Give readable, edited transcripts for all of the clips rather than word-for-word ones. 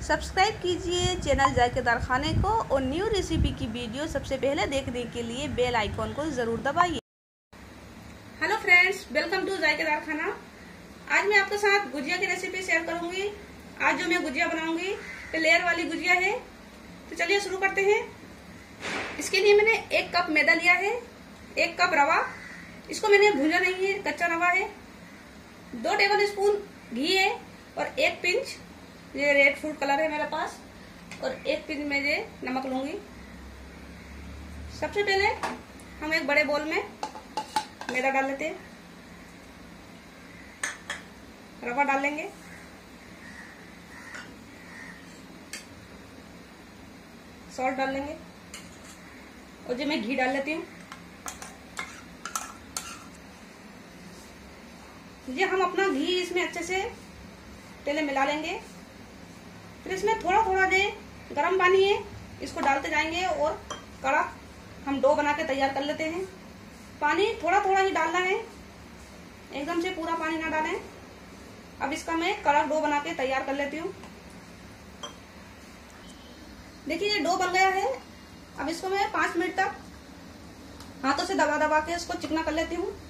Subscribe कीजिए channel जायकेदार खाने को और न्यू रेसिपी की वीडियो सबसे पहले देखने के लिए बेल आइकॉन को ज़रूर दबाइए। हेलो फ्रेंड्स, वेलकम टू जायकेदार खाना। आज मैं आपके साथ गुजिया की रेसिपी शेयर करूंगी। आज जो मैं गुजिया बनाऊंगी तो लेयर वाली गुजिया है। तो चलिए शुरू करते हैं। इसके लिए मैंने 1 कप मैदा लिया है, 1 कप रवा। इसको मैंने भूना नहीं है, कच्चा रवा है। 2 टेबल स्पून घी है और 1 पिंच ये रेड फूड कलर है मेरे पास, और 1 पिंच में ये नमक लूंगी। सबसे पहले हम एक बड़े बोल में मैदा डाल लेते हैं, रवा डाल लेंगे, सॉल्ट डाल लेंगे और जो मैं घी डाल लेती हूँ। ये हम अपना घी इसमें अच्छे से पहले मिला लेंगे। फिर इसमें थोड़ा थोड़ा दे गर्म पानी है, इसको डालते जाएंगे और कड़क हम डो बना के तैयार कर लेते हैं। पानी थोड़ा थोड़ा ही डालना है, एकदम से पूरा पानी ना डालें। अब इसका मैं कड़क डो बना के तैयार कर लेती हूँ। देखिए ये डो बन गया है। अब इसको मैं 5 मिनट तक हाथों से दबा दबा के इसको चिकना कर लेती हूँ।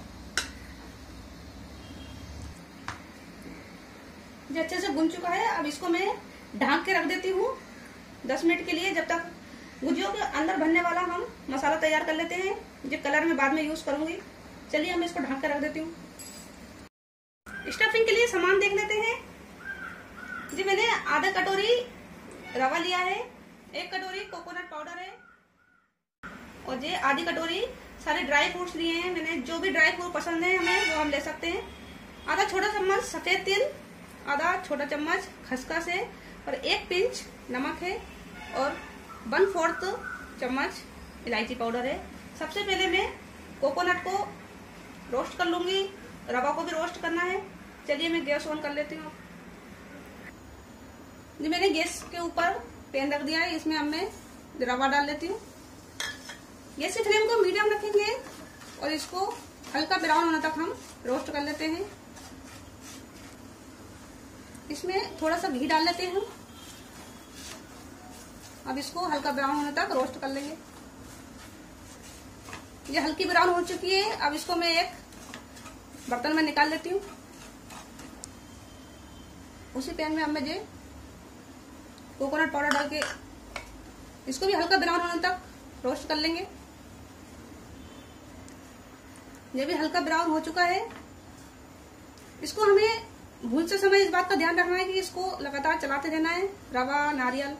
ये अच्छे से भुन चुका है। अब इसको मैं ढक के रख देती हूँ 10 मिनट के लिए, जब तक गुजियों के अंदर भरने वाला हम मसाला तैयार कर लेते हैं। जो कलर में बाद में यूज करूंगी। चलिए हम इसको ढक के रख देती हूँ। स्टफिंग के लिए सामान देख लेते हैं। जी मैंने आधा कटोरी रवा लिया है, 1 कटोरी कोकोनट पाउडर है और ये आधी कटोरी सारे ड्राई फ्रूट्स लिए हैं मैंने। जो भी ड्राई फ्रूट पसंद है हमें वो हम ले सकते हैं। आधा छोटा चम्मच सफेद तिल, आधा छोटा चम्मच खसखस है और 1 पिंच नमक है और 1/4 चम्मच इलायची पाउडर है। सबसे पहले मैं कोकोनट को रोस्ट कर लूंगी, रवा को भी रोस्ट करना है। चलिए मैं गैस ऑन कर लेती हूँ। जी मैंने गैस के ऊपर पैन रख दिया है, इसमें अब मैं रवा डाल लेती हूँ। गैस की फ्लेम को मीडियम रखेंगे और इसको हल्का ब्राउन होने तक हम रोस्ट कर लेते हैं। इसमें थोड़ा सा घी डाल लेते हैं हम। अब इसको हल्का ब्राउन होने तक रोस्ट कर लेंगे। ये हल्की ब्राउन हो चुकी है। अब इसको मैं एक बर्तन में निकाल लेती हूँ। उसी पैन में अब मैं ये कोकोनट पाउडर डाल के इसको भी हल्का ब्राउन होने तक रोस्ट कर लेंगे। ये भी हल्का ब्राउन हो चुका है। इसको हमें भूनते समय इस बात का ध्यान रखना है कि इसको लगातार चलाते रहना है। रवा, नारियल।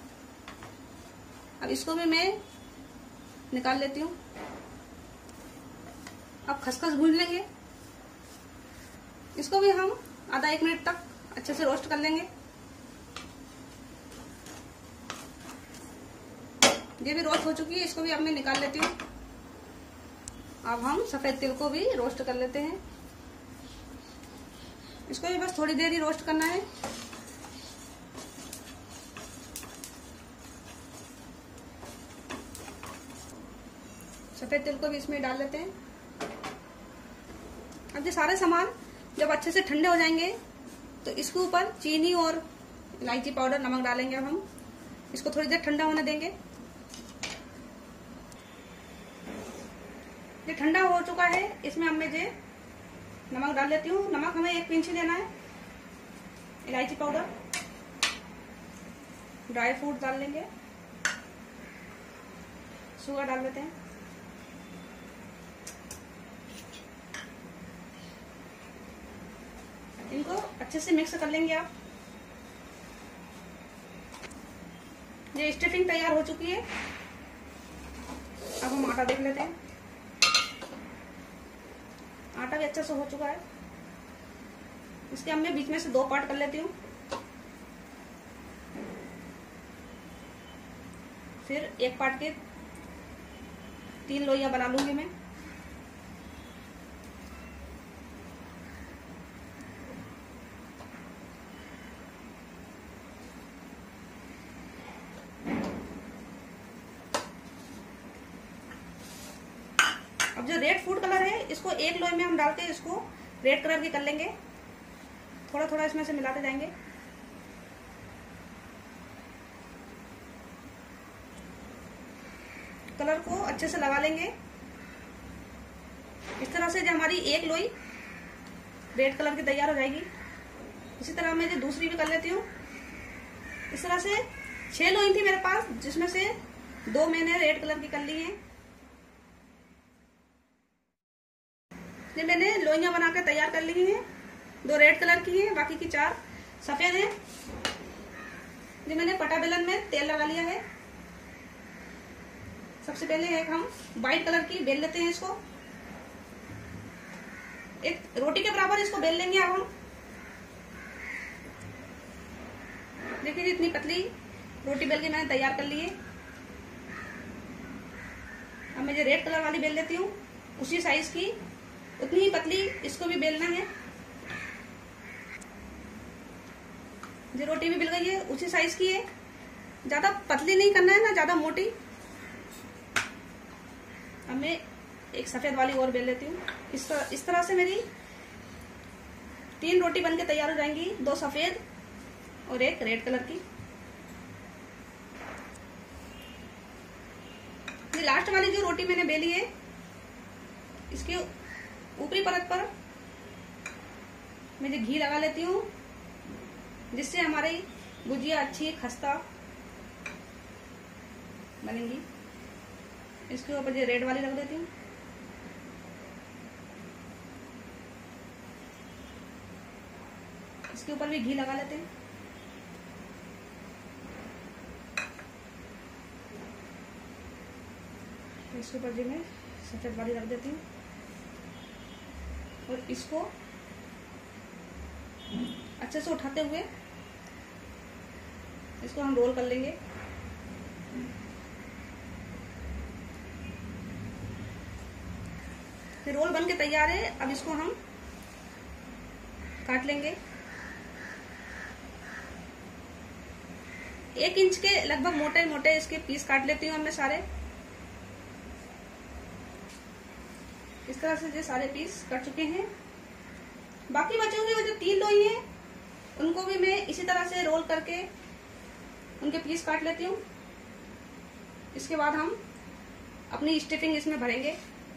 अब इसको भी मैं निकाल लेती हूँ। अब खसखस भून लेंगे। इसको भी हम आधा 1 मिनट तक अच्छे से रोस्ट कर लेंगे। ये भी रोस्ट हो चुकी है, इसको भी अब मैं निकाल लेती हूँ। अब हम सफेद तिल को भी रोस्ट कर लेते हैं। इसको भी बस थोड़ी देर ही रोस्ट करना है। सफेद तिल को भी इसमें डाल लेते हैं। अब ये सारे सामान जब अच्छे से ठंडे हो जाएंगे तो इसके ऊपर चीनी और इलायची पाउडर, नमक डालेंगे। अब हम इसको थोड़ी देर ठंडा होने देंगे। ये ठंडा हो चुका है, इसमें अब मैं ये नमक डाल लेती हूँ। नमक हमें 1 पिंच ही देना है। इलायची पाउडर, ड्राई फ्रूट डाल लेंगे, शुगर डाल लेते हैं। इनको अच्छे से मिक्स कर लेंगे। आप ये स्टफिंग तैयार हो चुकी है। अब हम आटा देख लेते हैं। आटा भी अच्छा से हो चुका है। इसके हम मैं बीच में से 2 पार्ट कर लेती हूँ। फिर 1 पार्ट के 3 लोइयां बना लूंगी मैं। अब जो रेड फूड कलर है इसको 1 लोई में हम डाल के इसको रेड कलर की कर लेंगे। थोड़ा थोड़ा इसमें से मिलाते जाएंगे। कलर को अच्छे से लगा लेंगे। इस तरह से जो हमारी एक लोई रेड कलर की तैयार हो जाएगी। इसी तरह मैं जो दूसरी भी कर लेती हूँ। इस तरह से 6 लोई थी मेरे पास, जिसमें से 2 मैंने रेड कलर की कर ली हैं। ये मैंने लोइयां बना कर तैयार कर ली हैं। 2 रेड कलर की हैं, बाकी की 4 सफेद हैं। ये मैंने पटा बेलन में तेल लगा लिया है। सबसे पहले एक हम व्हाइट कलर की बेल लेते हैं। इसको एक रोटी के बराबर इसको बेल लेंगे। अब हम देखिए इतनी पतली रोटी बेल के मैंने तैयार कर ली है। अब मैं जो रेड कलर वाली बेल लेती हूँ, उसी साइज की उतनी ही पतली इसको भी बेलना है। जो रोटी भी बेल गई है उसी साइज की है, ज्यादा पतली नहीं करना है ना ज्यादा मोटी। अब मैं एक सफेद वाली और बेल लेती हूँ। इस तरह से मेरी 3 रोटी बनके तैयार हो जाएंगी, 2 सफेद और 1 रेड कलर की। ये लास्ट वाली जो रोटी मैंने बेली है, इसके ऊपरी परत पर मैं घी लगा लेती हूँ, जिससे हमारी गुजिया अच्छी खस्ता बनेंगी। इसके ऊपर ये रेड वाली रख देती हूँ। इसके ऊपर भी घी लगा लेते हैं। इसके ऊपर जी मैं सफेद वाली रख देती हूँ और इसको अच्छे से उठाते हुए इसको हम रोल कर लेंगे। फिर रोल बन के तैयार है। अब इसको हम काट लेंगे। 1 इंच के लगभग मोटे मोटे इसके पीस काट लेती हूँ। अब मैं सारे इस तरह से जो सारे पीस कट चुके हैं। बाकी बचे हुए वो जो 3 लोई हैं, उनको भी मैं इसी तरह से रोल करके उनके पीस काट लेती हूँ। इसके बाद हम अपनी स्टफिंग इसमें भरेंगे।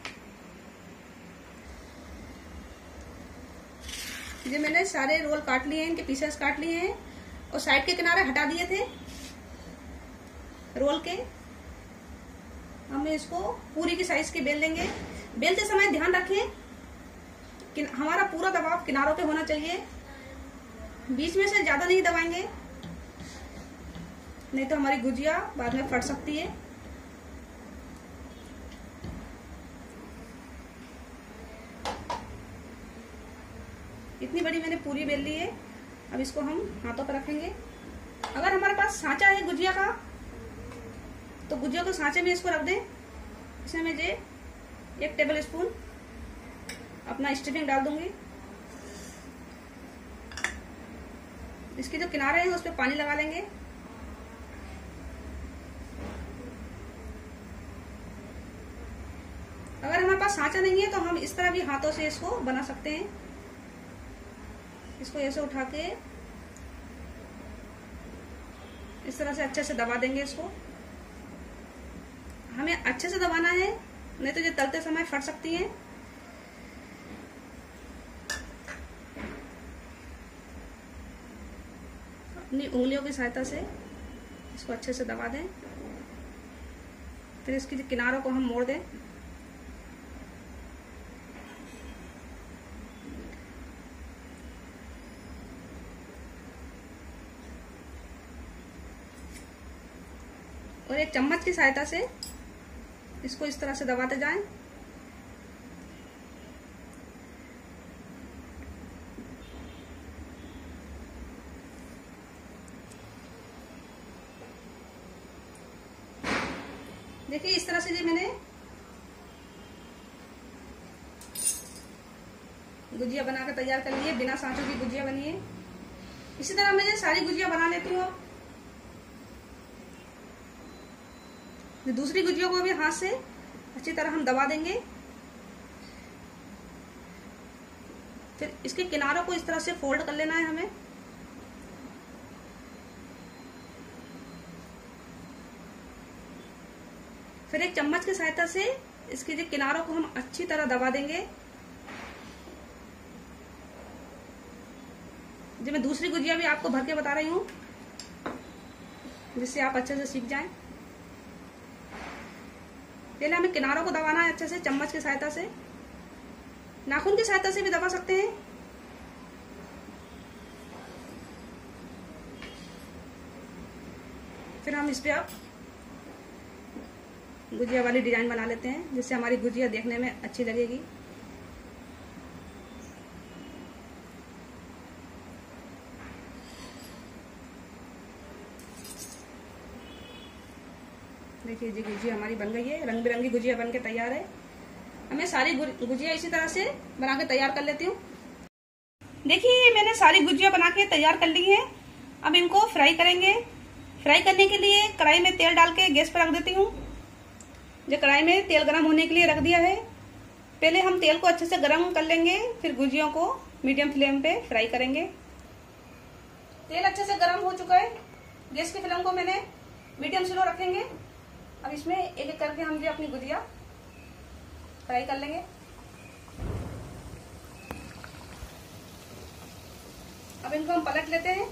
ये मैंने सारे रोल काट लिए हैं, इनके पीसेस काट लिए हैं और साइड के किनारे हटा दिए थे रोल के। अब मैं इसको पूरी की साइज के बेल लेंगे। बेलते समय ध्यान रखें कि हमारा पूरा दबाव किनारों पे होना चाहिए, बीच में से ज्यादा नहीं दबाएंगे, नहीं तो हमारी गुजिया बाद में फट सकती है। इतनी बड़ी मैंने पूरी बेल ली है। अब इसको हम हाथों पर रखेंगे। अगर हमारे पास सांचा है गुजिया का, तो गुजिया को सांचे में इसको रख दें। इसमें मैं 1 टेबल स्पून अपना स्टफिंग डाल दूंगी। इसके जो किनारे हैं उस पर पानी लगा लेंगे। अगर हमारे पास सांचा नहीं है तो हम इस तरह भी हाथों से इसको बना सकते हैं। इसको ऐसे उठा के इस तरह से अच्छे से दबा देंगे। इसको हमें अच्छे से दबाना है, नहीं तो ये तलते समय फट सकती हैं। अपनी उंगलियों की सहायता से इसको अच्छे से दबा दें। फिर इसकी किनारों को हम मोड़ दें। और एक चम्मच की सहायता से इसको इस तरह से दबाते जाएं। देखिए इस तरह से जो मैंने गुजिया बनाकर तैयार कर ली है, बिना सांचों की गुजिया बनी है। इसी तरह मैं सारी गुजिया बना लेती हूँ। दूसरी गुजिया को भी हाथ से अच्छी तरह हम दबा देंगे। फिर इसके किनारों को इस तरह से फोल्ड कर लेना है हमें। फिर एक चम्मच की सहायता से इसके जो किनारों को हम अच्छी तरह दबा देंगे। जो मैं दूसरी गुजिया भी आपको भर के बता रही हूँ, जिससे आप अच्छे से सीख जाएं। पहले हमें किनारों को दबाना है अच्छे से चम्मच की सहायता से, नाखून की सहायता से भी दबा सकते हैं। फिर हम इस पे अब गुजिया वाली डिजाइन बना लेते हैं, जिससे हमारी गुजिया देखने में अच्छी लगेगी। देखिए जी गुजिया हमारी बन गई है, रंग बिरंगी गुजिया बन के तैयार है। मैं सारी गुजिया इसी तरह से बना के तैयार कर लेती हूँ। देखिए मैंने सारी गुजिया बना के तैयार कर ली है। अब इनको फ्राई करेंगे। फ्राई करने के लिए कढ़ाई में तेल डाल के गैस पर रख देती हूँ। जो कढ़ाई में तेल गर्म होने के लिए रख दिया है। पहले हम तेल को अच्छे से गर्म कर लेंगे, फिर गुजियों को मीडियम फ्लेम पे फ्राई करेंगे। तेल अच्छे से गर्म हो चुका है। गैस की फ्लेम को मैंने मीडियम स्लो रखेंगे। अब इसमें एक एक करके हम जो अपनी गुजिया फ्राई कर लेंगे। अब इनको हम पलट लेते हैं।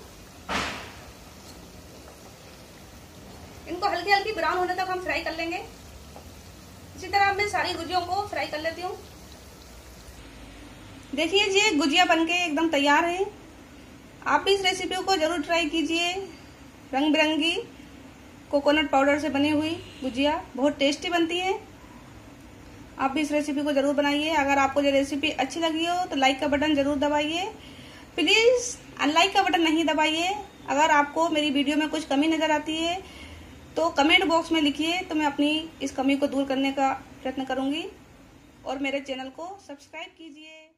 इनको हल्की हल्की ब्राउन होने तक हम फ्राई कर लेंगे। इसी तरह मैं सारी गुजियों को फ्राई कर लेती हूँ। देखिए ये गुजिया बनके एकदम तैयार है। आप भी इस रेसिपी को जरूर ट्राई कीजिए। रंग बिरंगी कोकोनट पाउडर से बनी हुई गुजिया बहुत टेस्टी बनती है। आप भी इस रेसिपी को जरूर बनाइए। अगर आपको ये रेसिपी अच्छी लगी हो तो लाइक का बटन जरूर दबाइए। प्लीज अनलाइक का बटन नहीं दबाइए। अगर आपको मेरी वीडियो में कुछ कमी नजर आती है तो कमेंट बॉक्स में लिखिए, तो मैं अपनी इस कमी को दूर करने का प्रयत्न करूंगी। और मेरे चैनल को सब्सक्राइब कीजिए।